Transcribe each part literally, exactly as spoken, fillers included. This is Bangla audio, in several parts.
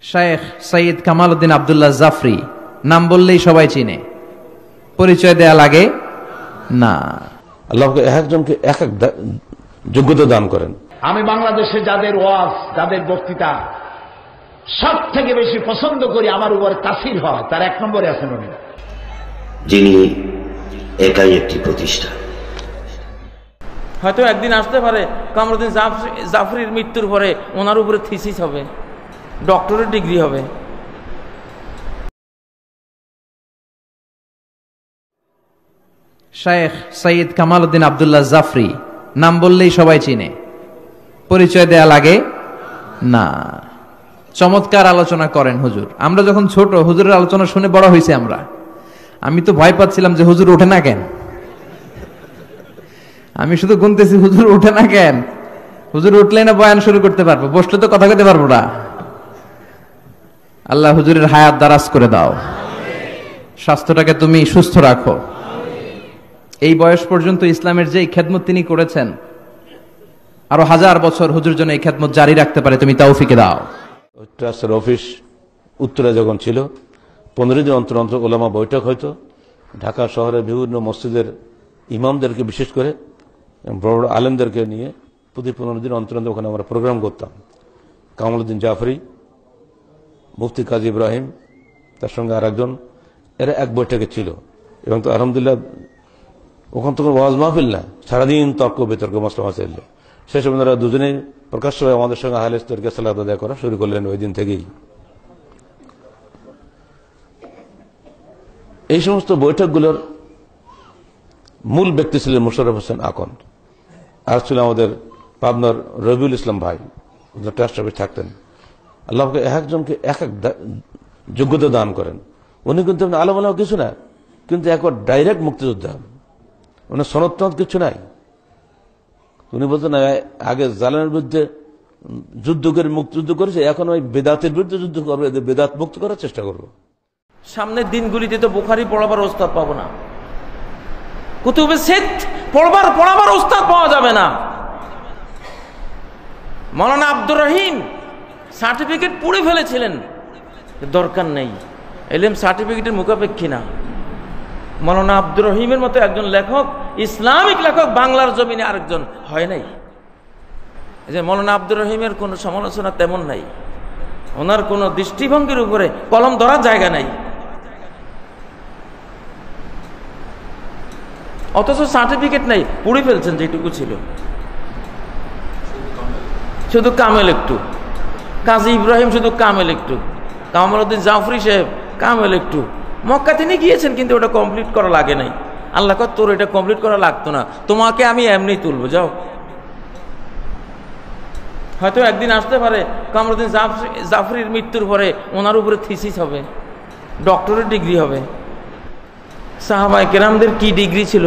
শেখ সৈয়দ কামাল উদ্দিন আব্দুল্লাহ জাফরি নাম বললেই সবাই চিনে, পরিচয় দেয়া লাগে না। আল্লাহকে এক একজনকে এক এক যোগ্যতা দান করেন। আমি বাংলাদেশে যাদের ওয়াজ, যাদের বক্তৃতা সব থেকে বেশি পছন্দ করি, আমার উপরে তাসির হয়, তার এক নম্বরে আছেন উনি, যিনি একাই একটি প্রতিষ্ঠান। হয়তো একদিন আসতে পারে কামরুদ্দিন জাফরির মৃত্যুর পরে ওনার উপরে থিসিস হবে, ডক্টরেট ডিগ্রি হবে। শেখ সৈয়দ কামাল উদ্দিন আব্দুল্লাহ জাফরি নাম বললেই সবাই চিনে, পরিচয় দেয়া লাগে না। চমৎকার আলোচনা করেন হুজুর। আমরা যখন ছোট হুজুরের আলোচনা শুনে বড় হয়েছে আমরা। আমি তো ভয় পাচ্ছিলাম যে হুজুর ওঠে না কেন, আমি শুধু গুনতেছি হুজুর ওঠে না কেন। হুজুর উঠলে না বয়ান শুরু করতে পারবো, বসলে তো কথা কইতে পারবো না। আল্লাহ হুজুরের হায়াত দারাজ করে দাও, স্বাস্থ্যটাকে তুমি সুস্থ রাখো। এই বয়স পর্যন্ত ইসলামের যে খেদমত তিনি করেছেন, আরো হাজার বছর হুজুর জন্য এই খেদমত জারি রাখতে পারে তুমি তৌফিকে দাও। ট্রাস্টের অফিস উত্তরে যখন ছিল, পনেরো দিন অন্তর অন্তর ওলামা বৈঠক হইতো। ঢাকা শহরের বিভিন্ন মসজিদের ইমামদেরকে বিশেষ করে বড় বড় আলেমদেরকে নিয়ে প্রতি পনেরো দিন অন্তর অন্তর ওখানে আমরা প্রোগ্রাম করতাম। কামাল উদ্দিন জাফরি, মুফতি কাজী ইব্রাহিম, তার সঙ্গে আর একজন, এরা এক বৈঠকে ছিল। এবং তো আলহামদুলিল্লাহ ওখান থেকে ওয়াজ মাহফিল না, সারাদিন তর্ক বিতর্ক মসলা মাসাইল। সেই সময় তারা দুজনেই প্রকাশ্যভাবে আমাদের সঙ্গে আহলে ইসলামকে সালাত আদায় করা শুরু করলেন ওই দিন থেকেই। এই সমস্ত বৈঠকগুলোর মূল ব্যক্তি ছিলেন মোশাররফ হোসেন আকন, আর ছিল আমাদের পাবনার রবিউল ইসলাম ভাই, ট্রাস্ট অফিস থাকতেন। আল্লাহকে এক একজনকে এক এক যোগ্যতা দান করেন। উনি কিন্তু আলম আলম কিছু না, কিন্তু একবার ডাইরেক্ট মুক্তিযোদ্ধা, উনি সনদ টনদ কিছু নাই। উনি বলতেন আগে জালেমের বিরুদ্ধে যুদ্ধ করে মুক্তিযুদ্ধ করেছে, এখন ওই বেদাতের বিরুদ্ধে যুদ্ধ করবো, এদের বেদাত মুক্ত করার চেষ্টা করবো। সামনের দিনগুলিতে তো বুখারী পড়াবার ওস্তাদ পাবো না, কুতুবে সিত পড়বার পড়াবার ওস্তাদ পাওয়া যাবে না। মাওলানা আব্দুর রহিম সার্টিফিকেট পুড়ে ফেলেছিলেন, দরকার নেই, এলএম সার্টিফিকেটের মুখাপেক্ষী না। মাওলানা আব্দুর রহিমের মতো একজন লেখক, ইসলামিক লেখক বাংলার জমিনে আরেকজন হয় নাই। যে মাওলানা আব্দুর রহিমের কোনো সমালোচনা তেমন নাই, ওনার কোনো দৃষ্টিভঙ্গির উপরে কলম ধরার জায়গা নাই। অথচ সার্টিফিকেট নাই, পুড়ে ফেলছেন যেটুকু ছিল। শুধু কামেল একটু, কাজী ইব্রাহিম শুধু কামেল একটু, কামাল উদ্দিন জাফরি সাহেব কামেল একটু। মক্কা তিনি গিয়েছেন, কিন্তু ওটা কমপ্লিট করা লাগে নাই। আল্লাহ কর তোর এটা কমপ্লিট করা লাগতো না, তোমাকে আমি এমনি তুলবো, যাও। হয়তো একদিন আসতে পারে কামরুদ্দিন জাফরির মৃত্যুর পরে ওনার উপরে থিসিস হবে, ডক্টরেট ডিগ্রি হবে। সাহাবায়ে কেরামদের কি ডিগ্রি ছিল,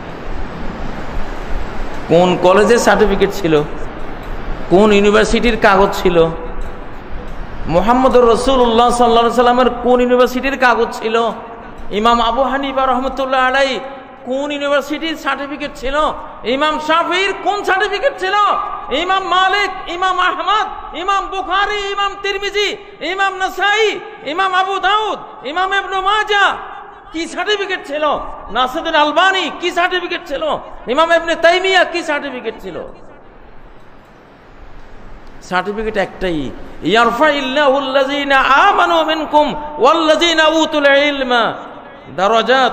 কোন কলেজের সার্টিফিকেট ছিল, কোন ইউনিভার্সিটির কাগজ ছিল, মুহাম্মদুর রাসূলুল্লাহ সাল্লাল্লাহু আলাইহি সাল্লামের কোন ইউনিভার্সিটির কাগজ ছিল, ইমাম আবু হানিফা রাহমাতুল্লাহ আলাইহি কোন ইউনিভার্সিটির সার্টিফিকেট ছিল, ইমাম শাফিঈর কোন সার্টিফিকেট ছিল, ইমাম মালিক, ইমাম আহমদ, ইমাম বুখারী, ইমাম তিরমিজি, ইমাম নাসাঈ, ইমাম আবু দাউদ, ইমাম ইবনে মাজাহ কি সার্টিফিকেট ছিল, নাসিরুদ্দিন আলবানী কি সার্টিফিকেট ছিল, ইমাম ইবনে তাইমিয়া কি সার্টিফিকেট ছিল। সার্টিফিকেট একটাই, ইয়ারফাইল্লাহুল্লাযীনা আমানু মিনকুম ওয়াল্লাযীনা উতুল ইলমা দারাজাত।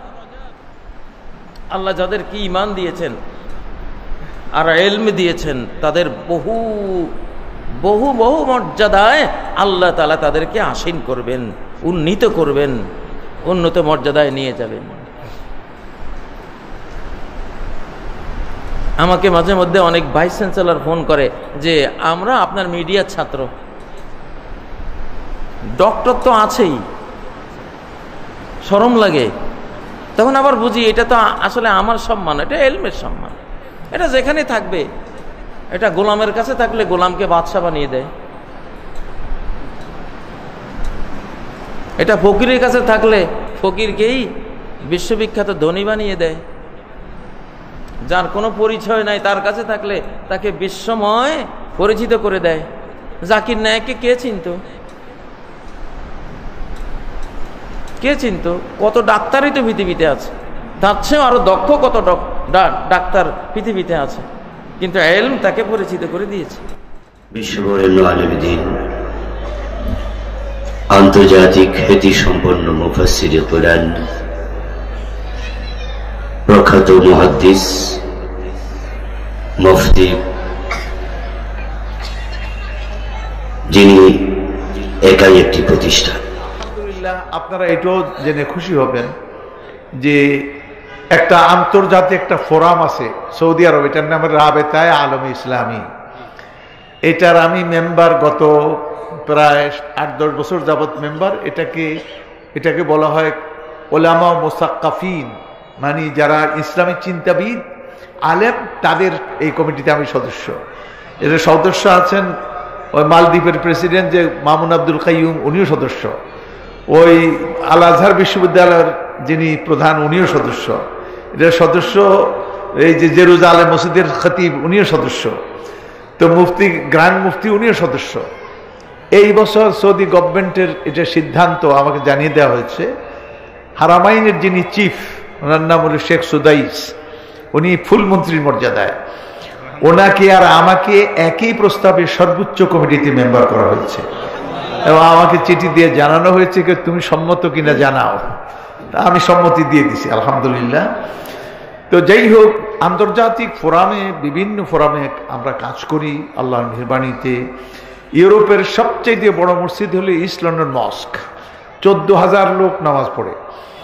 আল্লাহ যাদের কি ঈমান দিয়েছেন আর ইলম দিয়েছেন, তাদের বহু বহু বহু মর্যাদায় আল্লাহ তাআলা তাদেরকে আসীন করবেন, উন্নীত করবেন, উন্নত মর্যাদায় নিয়ে যাবেন। আমাকে মাঝে মধ্যে অনেক ভাইস চ্যান্সেলর ফোন করে যে আমরা আপনার মিডিয়ার ছাত্র। ডক্টর তো আছেই, শরম লাগে। তখন আবার বুঝি এটা তো আসলে আমার সম্মান, এটা এলমের সম্মান। এটা যেখানে থাকবে, এটা গোলামের কাছে থাকলে গোলামকে বাদশা বানিয়ে দেয়, এটা ফকিরের কাছে থাকলে ফকিরকেই বিশ্ববিখ্যাত ধনী বানিয়ে দেয়, যার কোনো পরিচয় নাই তার কাছে থাকলে তাকে বিশ্বময় পরিচিত করে দেয়। জাকির নায়েককে কে চিনত? কে চিনত? কত ডাক্তারই তো পৃথিবীতে আছে, তার চেয়েও আরো দক্ষ কত ডাক্তার পৃথিবীতে আছে, কিন্তু ইলম তাকে পরিচিত করে দিয়েছে। বিশ্ববরেণ্য আলেম দ্বীন, আন্তর্জাতিক খ্যাতি সম্পন্ন মুফাসসিরে কুরআন, প্রখ্যাত মুহাদ্দিস, মুফতি, যিনি একাই একটি প্রতিষ্ঠান। আলহামদুলিল্লাহ, আপনারা এটাও জেনে খুশি হবেন যে একটা আন্তর্জাতিক একটা ফোরাম আছে সৌদি আরব, এটার নাম রাবেতায়ে আলমে ইসলামী। এটার আমি মেম্বার, গত প্রায় আট দশ বছর যাবৎ মেম্বার। এটাকে এটাকে বলা হয় ওলামা মুসাক্কাফিন, মানে যারা ইসলামিক চিন্তাবিদ আলেম, তাদের এই কমিটিতে আমি সদস্য। এর সদস্য আছেন ওই মালদ্বীপের প্রেসিডেন্ট যে মামুন আব্দুল কাইয়ুম, উনিও সদস্য। ওই আল আজহার বিশ্ববিদ্যালয়ের যিনি প্রধান, উনিও সদস্য। এটার সদস্য এই যে জেরুজালেম মসজিদের খতিব, উনিও সদস্য। তো মুফতি, গ্র্যান্ড মুফতি, উনিও সদস্য। এই বছর সৌদি গভর্নমেন্টের এটা সিদ্ধান্ত আমাকে জানিয়ে দেওয়া হয়েছে, হারামাইনের যিনি চিফ, ওনার নাম হল শেখ সুদাইস, উনি ফুল মন্ত্রীর মর্যাদায়, ওনাকে আর আমাকে একই প্রস্তাবে সর্বোচ্চ কমিটিতে মেম্বার করা হয়েছে এবং আমাকে চিঠি দিয়ে জানানো হয়েছে যে তুমি সম্মত কিনা জানাও। আমি সম্মতি দিয়ে দিছি, আলহামদুলিল্লাহ। তো যাই হোক, আন্তর্জাতিক ফোরামে, বিভিন্ন ফোরামে আমরা কাজ করি আল্লাহর মেহেরবানিতে। ইউরোপের সবচেয়ে বড় মসজিদ হলো ইস্ট লন্ডন মস্ক, চোদ্দ হাজার লোক নামাজ পড়ে।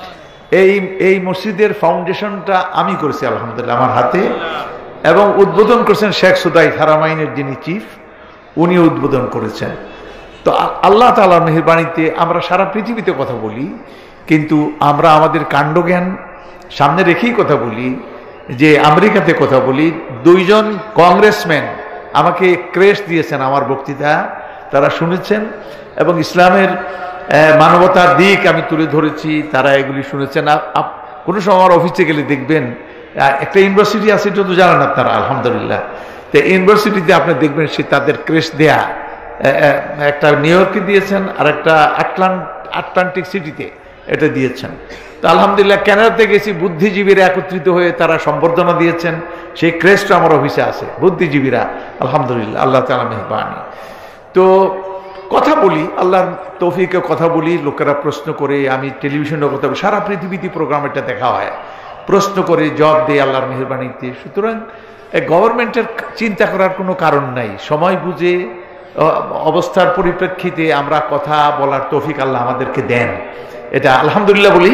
এই এই মসজিদের ফাউন্ডেশনটা আমি করেছি আলহামদুলিল্লাহ আমার হাতে, এবং উদ্বোধন করেছেন শেখ সুদাইস, হারামাইনের যিনি চিফ, উনি উদ্বোধন করেছেন। তো আল্লাহ তাআলার মেহেরবানিতে আমরা সারা পৃথিবীতে কথা বলি, কিন্তু আমরা আমাদের কাণ্ডজ্ঞান সামনে রেখেই কথা বলি। যে আমেরিকাতে কথা বলি, দুইজন কংগ্রেসম্যান আমাকে ক্রেস্ট দিয়েছেন আমার বক্তৃতা, তারা শুনেছেন এবং ইসলামের মানবতার দিক আমি তুলে ধরেছি, তারা এগুলি শুনেছেন। কোনো সময় আমার অফিসে গেলে দেখবেন একটা ইউনিভার্সিটি আছে, এটা তো জানেন আপনারা আলহামদুলিল্লাহ। তো ইউনিভার্সিটিতে আপনি দেখবেন সে তাদের ক্রেস্ট দেয়া, একটা নিউ ইয়র্কে দিয়েছেন আর একটা আটলান্ট আটলান্টিক সিটিতে এটা দিয়েছেন। তো আলহামদুলিল্লাহ, কানাডাতে গেছি, বুদ্ধিজীবীরা একত্রিত হয়ে তারা সম্বর্ধনা দিয়েছেন, সেই ক্রেস্ট আমার অফিসে আছে, বুদ্ধিজীবীরা, আলহামদুলিল্লাহ, আল্লাহ তাআলা মেহেরবানি। তো কথা বলি, আল্লাহর তৌফিকে কথা বলি, লোকেরা প্রশ্ন করে, আমি টেলিভিশনে কথা বলি, সারা পৃথিবীতে প্রোগ্রাম এটা দেখা হয়, প্রশ্ন করে জবাব দেয় আল্লাহর মেহেরবানিতে। সুতরাং গভর্নমেন্টের চিন্তা করার কোনো কারণ নাই, সময় বুঝে অবস্থার পরিপ্রেক্ষিতে আমরা কথা বলার তৌফিক আল্লাহ আমাদেরকে দেন, এটা আলহামদুলিল্লাহ বলি।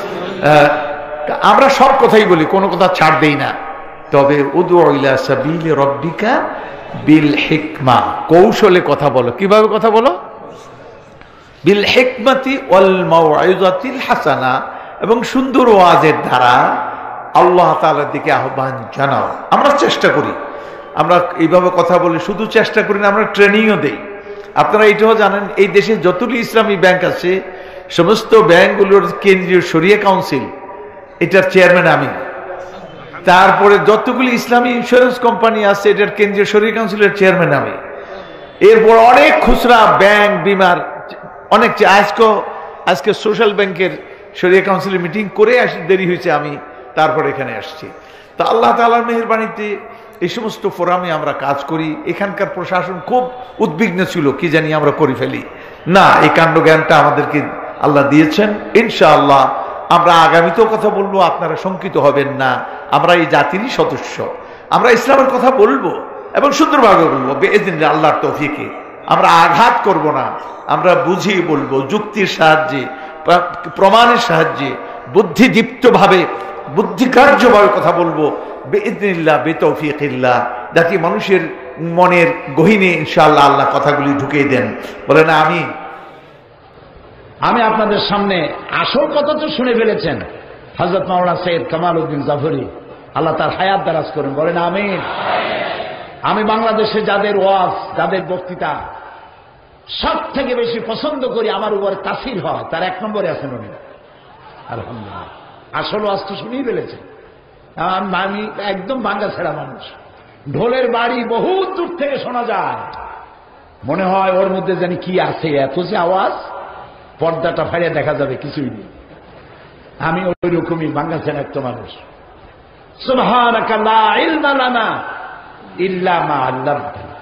আমরা সব কথাই বলি, কোনো কথা ছাড় দেই না। তবে উদউ ইলা সাবিলি রাব্বিকা বিল হিকমা, কৌশলে কথা বলো। কিভাবে কথা বলো? বিল হিকমাতি ওয়াল মাউইযাতিল হাসানা, এবং সুন্দর ওয়াজের দ্বারা আল্লাহ তাআলার দিকে আহ্বান জানাও। আমরা চেষ্টা করি, আমরা এইভাবে কথা বলি, শুধু চেষ্টা করি না, আমরা ট্রেনিংও দেই। আপনারা এটাও জানেন, এই দেশে যতগুলি ইসলামী ব্যাংক আছে, সমস্ত ব্যাংকগুলোর কেন্দ্রীয় শরিয়া কাউন্সিল, এটার চেয়ারম্যান আমি। তারপরে যতগুলি ইসলামী ইন্স্যুরেন্স কোম্পানি আছে, এটার কেন্দ্রীয় শরিয়া কাউন্সিলের চেয়ারম্যান আমি। এরপর অনেক খুচরা ব্যাংক, বিমার অনেক, আজকে আজকে সোশ্যাল ব্যাংকের শরিয়া কাউন্সিলের মিটিং করে আসি, দেরি হয়েছে, আমি তারপর এখানে আসছি। তো আল্লাহ তাআলার মেহেরবানিতে এই সমস্ত ফোরামে আমরা কাজ করি। এখানকার প্রশাসন খুব উদ্বিগ্ন ছিল, কি জানি আমরা করে ফেলি না, এই কাণ্ডজ্ঞানটা আমাদেরকে আল্লাহ দিয়েছেন। ইনশাআল্লাহ আমরা আগামীতেও কথা বলবো, আপনারা শঙ্কিত হবেন না। আমরা এই জাতিরই সদস্য, আমরা ইসলামের কথা বলবো এবং সুন্দরভাবে বলবো বেইজনিল্লাহ, আল্লাহর তৌফিকে। আমরা আঘাত করব না, আমরা বুঝিয়ে বলবো, যুক্তির সাহায্যে, প্রমাণের সাহায্যে, বুদ্ধিদীপ্তভাবে, বুদ্ধিকার্যভাবে কথা বলবো বেইজনিল্লাহ, বেতৌফিকিল্লাহ, যাতে মানুষের মনের গহীনে ইনশাআল্লাহ আল্লাহ কথাগুলি ঢুকিয়ে দেন। বলেন আমিন। আমি আপনাদের সামনে আসল কথা তো শুনে ফেলেছেন, হযরত মাওলানা সৈয়দ কামাল উদ্দিন জাফরি, আল্লাহ তার হায়াত দারাজ করেন, বলেন আমিন। আমি বাংলাদেশে যাদের ওয়াজ, যাদের বক্তৃতা সব থেকে বেশি পছন্দ করি, আমার উপরে তাসির হয়, তার এক নম্বরে আছেন উনি, আলহামদুলিল্লাহ। আসল ওয়াজ তো শুনেই ফেলেছেন। আমি একদম ভাঙ্গা ছেড়া মানুষ, ঢোলের বাড়ি বহুত দূর থেকে শোনা যায়, মনে হয় ওর মধ্যে জানি কি আছে, এত যে আওয়াজ, পর্দাটা ফাড়িয়ে দেখা যাবে কিছুই নেই। আমি ওই রকমই বাংলাদেশের একটা মানুষ। সুবহানাকা লা ইলমা লানা ইল্লা মা আল্লামতানা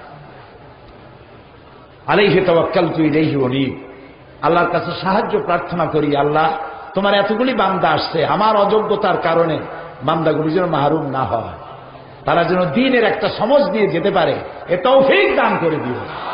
আলাইহি তাওয়াক্কালতু ইলাইহি উনীব। আল্লাহর কাছে সাহায্য প্রার্থনা করি, আল্লাহ তোমার এতগুলি বান্দা আসছে, আমার অযোগ্যতার কারণে বান্দাগুলি যেন মাহরুম না হয়, তারা যেন দ্বীনের একটা সমঝ নিয়ে যেতে পারে, এ তৌফিক দান করে দিও।